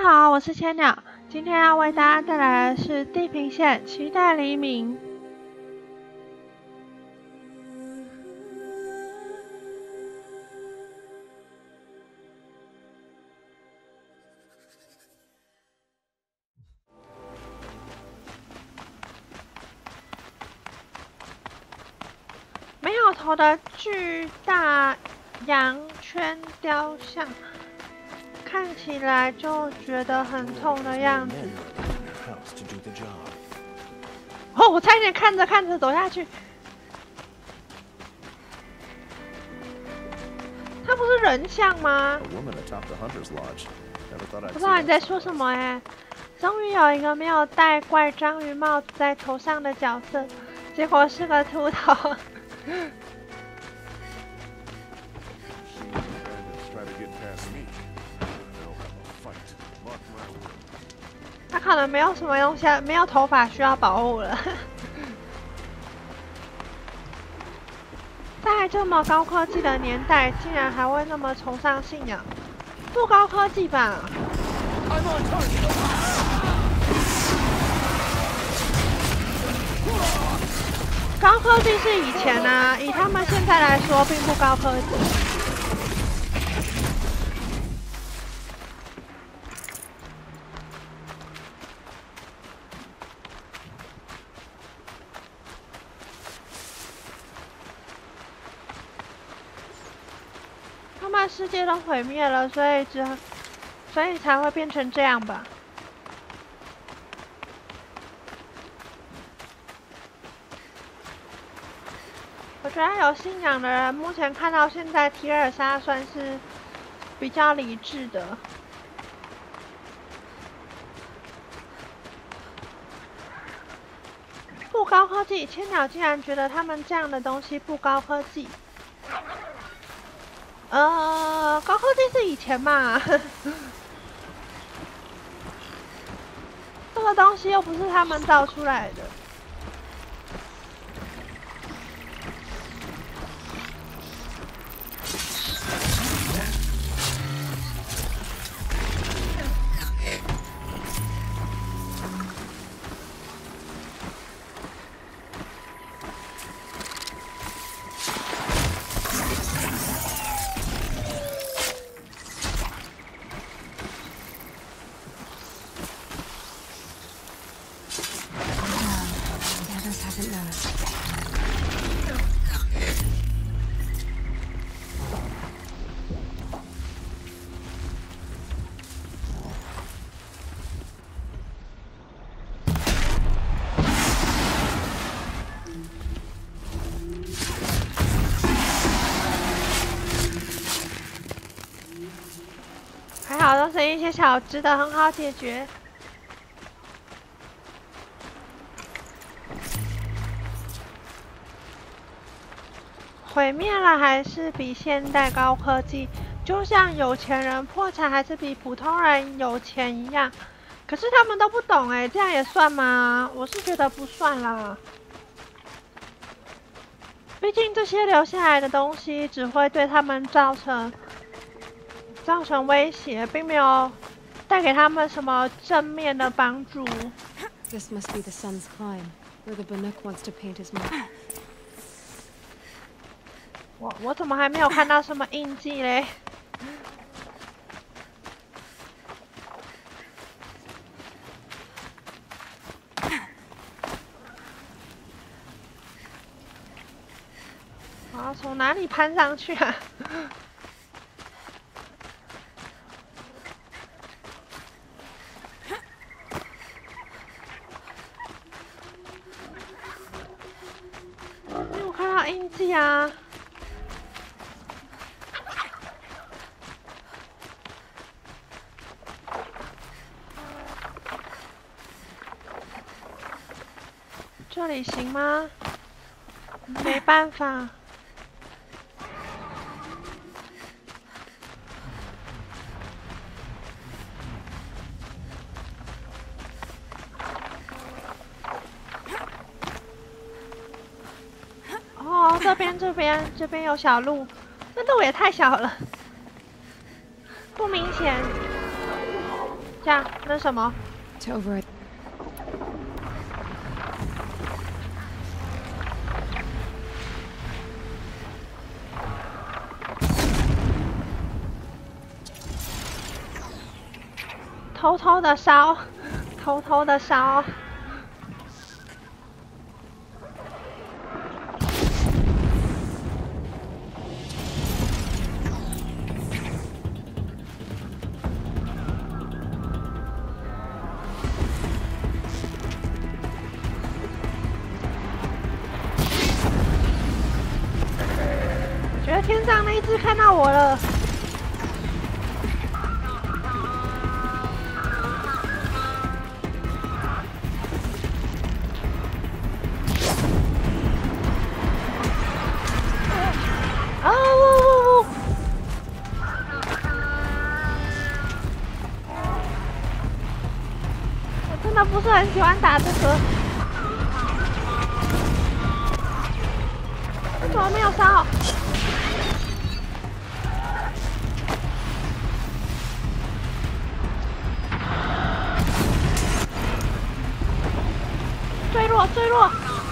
好，我是千鸟，今天要为大家带来的是《地平线：期待黎明》。没有头的巨大羊圈雕像，看起来就觉得很痛的样子。哦，我差一点看着看着走下去。它不是人像吗？不知道你在说什么哎。终于有一个没有戴怪章鱼帽子在头上的角色，结果是个秃头。他可能没有什么东西，没有头发需要保护了。在这么高科技的年代，竟然还会那么崇尚信仰？不高科技吧？高科技是以前啊，以他们现在来说，并不高科技。他们世界都毁灭了，所以才会变成这样吧。我觉得有信仰的人，目前看到现在提尔莎算是比较理智的。不高科技，千鸟竟然觉得他们这样的东西不高科技。高科技是以前嘛，这个东西又不是他们造出来的。还好都是一些小只的，很好解决。毁灭了还是比现代高科技，就像有钱人破产还是比普通人有钱一样。可是他们都不懂哎，这样也算吗？我是觉得不算啦。毕竟这些留下来的东西只会对他们造成威胁，并没有带给他们什么正面的帮助。 This must be the sun's climb, where the Bannock wants to paint his mark. 我怎么还没有看到什么印记嘞？我要从哪里攀上去啊？没有看到印记啊！这里行吗？没办法。哦，这边有小路，这路也太小了，不明显。 这样，那是什么？ To override. 偷偷的烧，偷偷的烧。觉得天上那一只看到我了。 不是很喜欢打这个，为什么没有烧？坠落，坠落！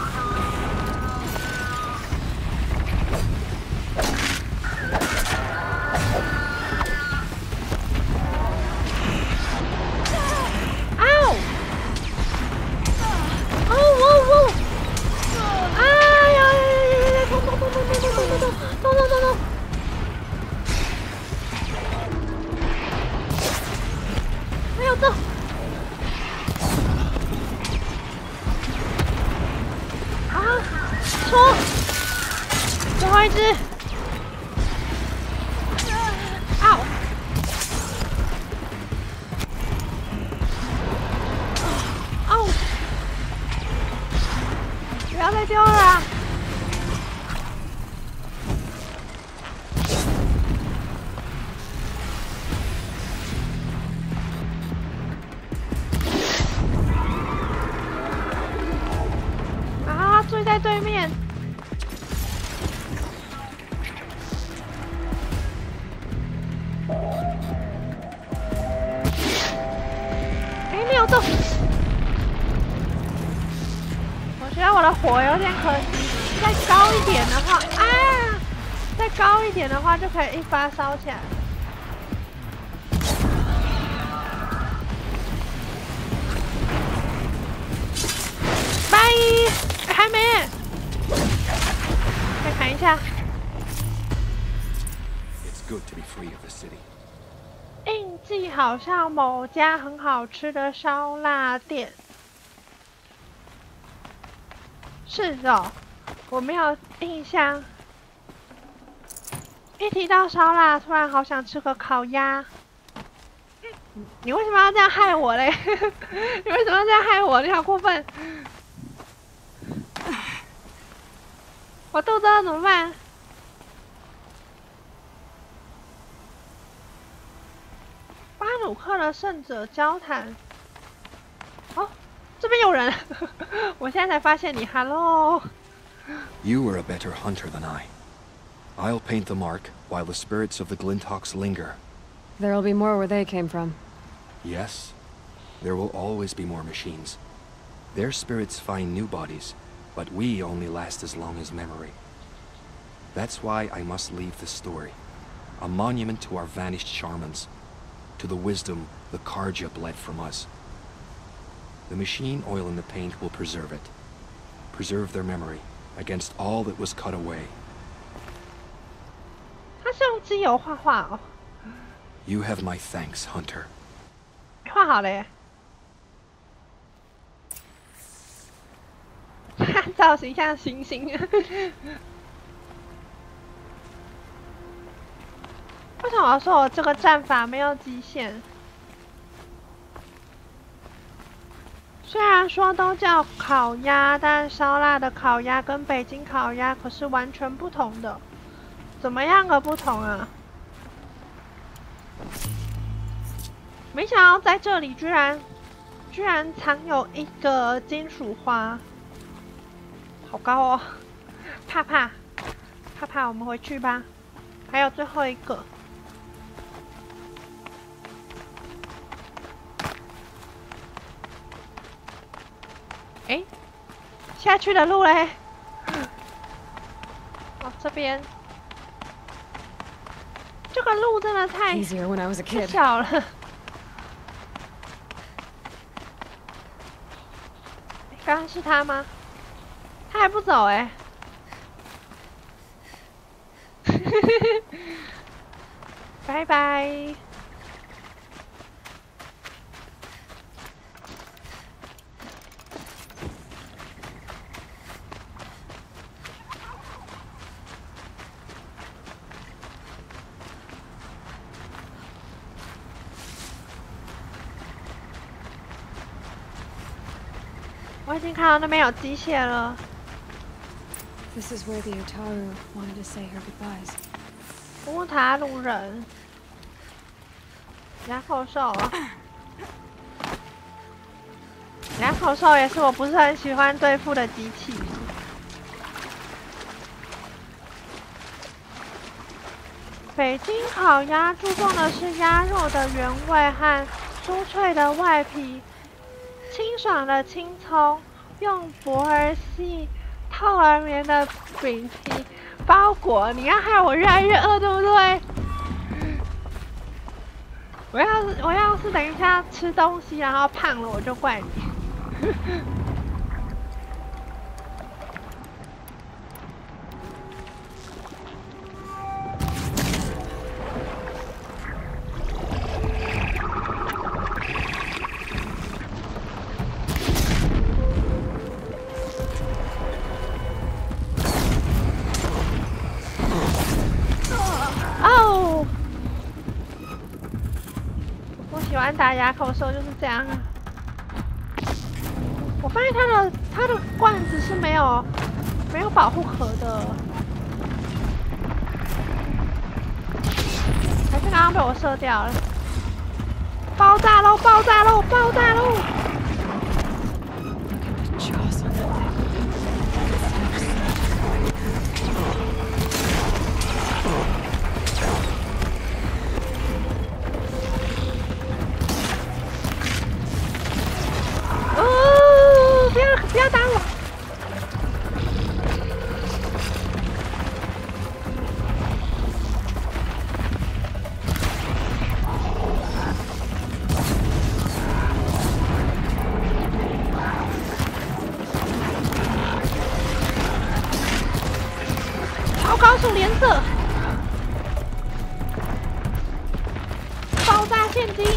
最后一只，嗷！哦，不要再丢了啊！啊，追在对面。 没有动，我觉得我的火有点可惜。再高一点的话，啊，再高一点的话就可以一发烧起来。拜，还没，再砍一下。印记好像某家很好吃的烧腊店。是哦，我没有印象。一提到烧腊，突然好想吃个烤鸭。你为什么要这样害我嘞？你为什么要这样害我？你好过分！我肚子饿怎么办？ 巴鲁克的圣者交谈。哦，这边有人，我现在才发现你。Hello。 You were a better hunter than I. I'll paint the mark while the spirits of the Glinthawks linger. There'll be more where they came from. Yes, there will always be more machines. Their spirits find new bodies, but we only last as long as memory. That's why I must leave this story, a monument to our vanished shamans. To the wisdom the Karja bled from us. The machine oil in the paint will preserve it. Preserve their memory against all that was cut away. 他是用机油画画哦。 You have my thanks, Hunter. 画好了耶。造型像星星。为什么我说我这个战法没有极限？虽然说都叫烤鸭，但烧腊的烤鸭跟北京烤鸭可是完全不同的。怎么样个不同啊？没想到在这里居然藏有一个金属花，好高哦！怕怕，我们回去吧。还有最后一个。 下去的路嘞？哦，这边。这个路真的太 Easier when I was a 太 kid. 小了。刚刚是他吗？他还不走哎、拜拜。我已经看到那边有机械了。 This is where the Utaru wanted to say her goodbyes. 乌塔鲁人，牙口兽，牙口兽也是我不是很喜欢对付的机器。北京烤鸭注重的是鸭肉的原味和酥脆的外皮。清爽的青葱，用薄而细、透而绵的饼皮包裹。你要害我越来越饿，对不对？我要是等一下吃东西然后胖了，我就怪你。喜欢打牙口兽就是这样。我发现它的罐子是没有保护壳的，还是刚刚被我射掉了？爆炸喽！爆炸喽！爆炸喽！ 不要打我！超高速连射，爆炸陷阱。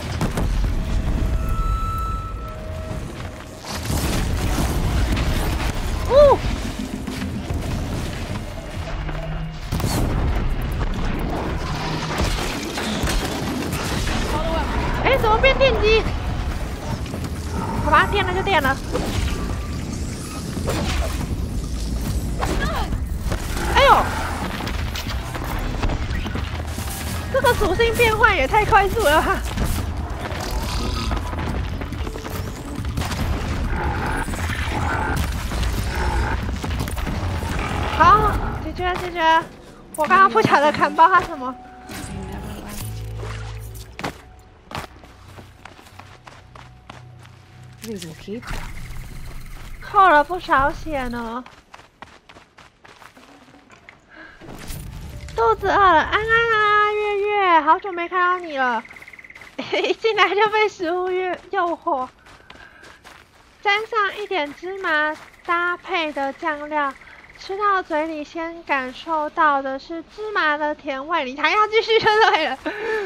哎，怎么变电击？好吧，电了就电了。哎呦，这个属性变换也太快速了吧！好，解决了，解决了。我刚刚不晓得砍爆他什么。 These will keep. 扣了不少血呢。肚子饿了，安安啊，月月，好久没看到你了。一进来就被食物诱惑，沾上一点芝麻搭配的酱料，吃到嘴里先感受到的是芝麻的甜味，你还要继续就对了。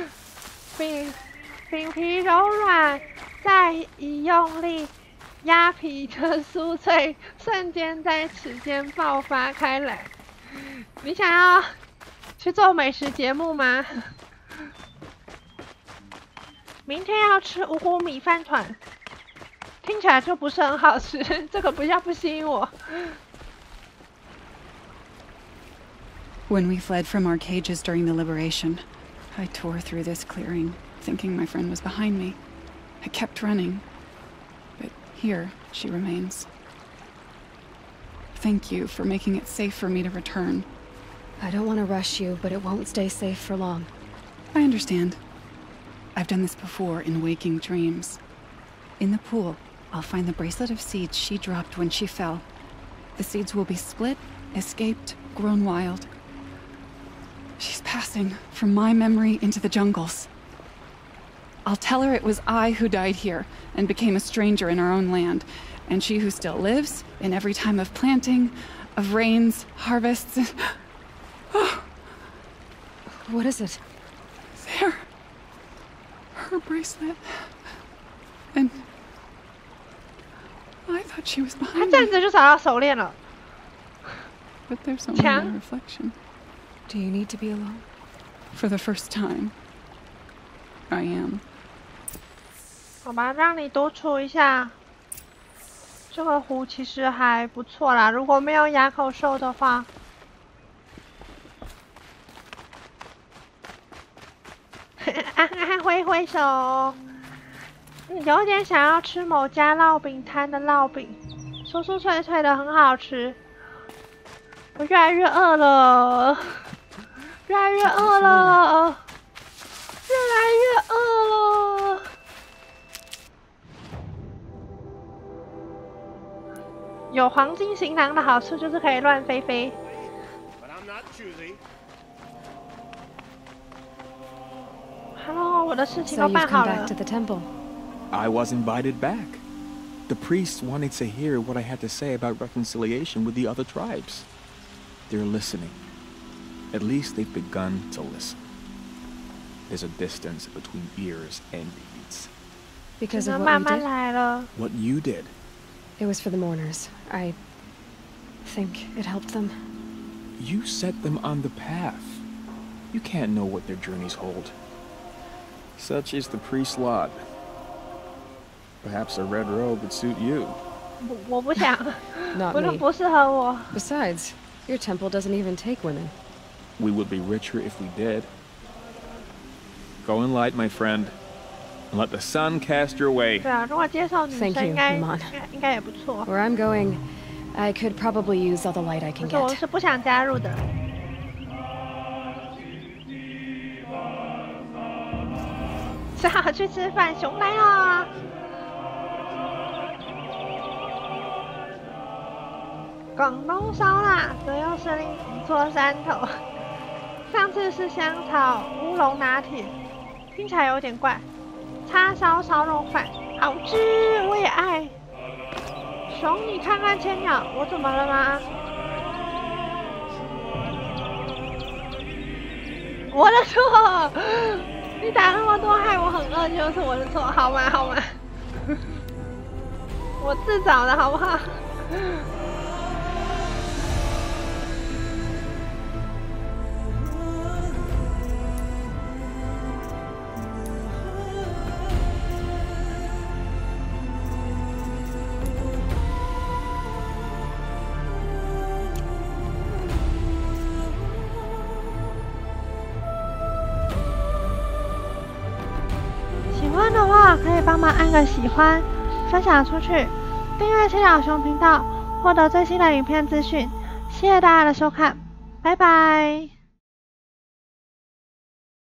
饼皮柔软。 再一用力，鸭皮的酥脆瞬间在齿间爆发开来。你想要去做美食节目吗？明天要吃五谷米饭团，听起来就不是很好吃，这个比较不吸引我。 When we fled from our cages during the liberation, I tore through this clearing, thinking my friend was behind me. I kept running, but here she remains. Thank you for making it safe for me to return. I don't want to rush you, but it won't stay safe for long. I understand. I've done this before in waking dreams. In the pool, I'll find the bracelet of seeds she dropped when she fell. The seeds will be split, escaped, grown wild. She's passing from my memory into the jungles. I'll tell her it was I who died here and became a stranger in our own land, and she who still lives in every time of planting, of rains, harvests. What is it? There. Her bracelet. And I thought she was 他 behind 这样 me, 子就找到手链了。 but there's only Chang? my reflection. Do you need to be alone? For the first time, I am. 好吧，让你独处一下。这个湖其实还不错啦，如果没有哑口兽的话。安安挥挥手。有点想要吃某家烙饼摊的烙饼，酥酥脆脆的，很好吃。我越来越饿了，越来越饿了，越来越饿了。有黄金行囊的好处就是可以乱飞飞。Hello， 我的事情 So 都 you've 办好 come 了 back to。the temple. I was invited back. The priests wanted to hear what I had to say about reconciliation with the other tribes. They're listening. At least they've begun to listen. There's a distance between ears and deeds. Because 只 of 能 what 慢 we 慢 did? 来了。 What you did. It was for the mourners. I think it helped them. You set them on the path. You can't know what their journeys hold. Such is the priest's lot. Perhaps a red robe would suit you. 我不想， Not 不 me. 不适合我。 Besides, your temple doesn't even take women. We would be richer if we did. Go in light, my friend, and let the sun cast your way. 对啊，如果接受女 Thank 生 you, 应该 Iman. 应该也不错。 Where I'm going, I could probably use all the light I 可 can 是我 get. 是不想加入的。只好去吃饭，熊来了。广东烧腊，则又是另一座山头。上次是香草乌龙拿铁，听起来有点怪。叉烧烧肉饭，好吃，我也爱。熊，你看看千鸟，我怎么了吗？我的错，你打那么多害我很饿，就是我的错，好吗？好吗？我自找的好不好？喜欢的话可以帮忙按个喜欢，分享出去，订阅七鸟熊频道，获得最新的影片资讯。谢谢大家的收看，拜拜。